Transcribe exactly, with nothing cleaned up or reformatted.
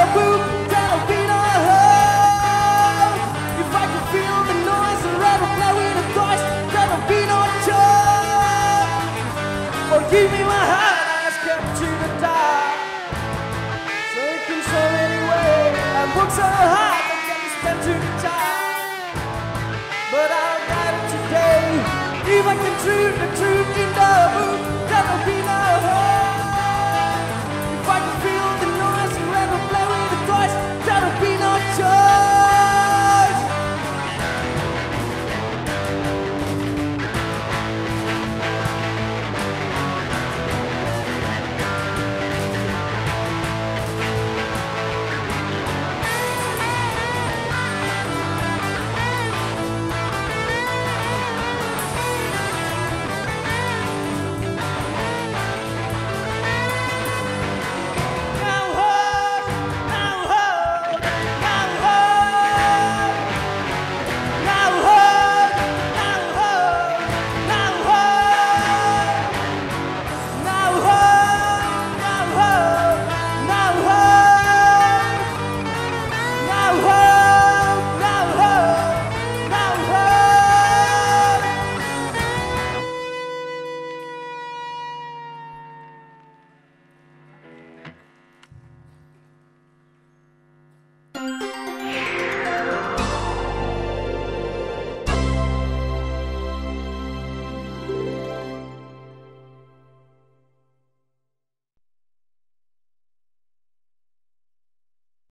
boot, there'll be no hope. If I could feel the noise, the rattle play with the voice, there'll be no joy. Forgive me my heart, I was kept to the dark. So it can so many ways. I worked so hard, I can't stand to the top. But I'll write it today. If I can truth the truth in the boot, there'll be no